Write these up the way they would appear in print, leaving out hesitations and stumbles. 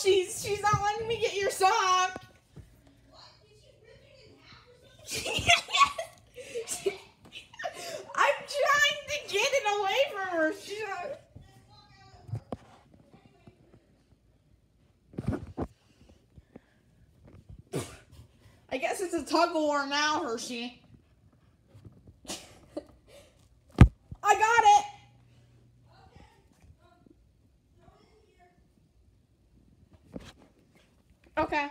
she's not letting me get your sock. I'm trying to get it away from her. She's not... I guess it's a tug of war now, Hershey. I got it. Okay.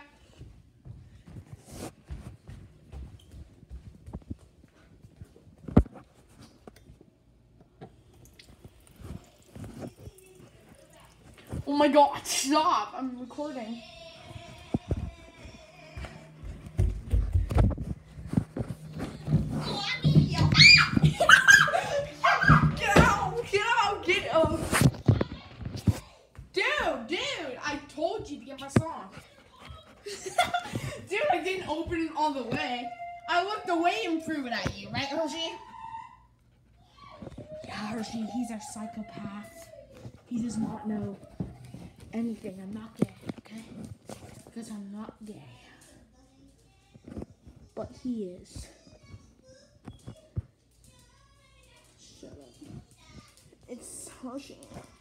Oh my God, stop. I'm recording. Get out. Dude, I told you to get my song. Dude, I didn't open it all the way. I looked away and threw it at you, right, Hershey? Yeah, Hershey, he's a psychopath. He does not know anything. I'm not gay, okay? Because I'm not gay. But he is. Shut up. It's Hershey.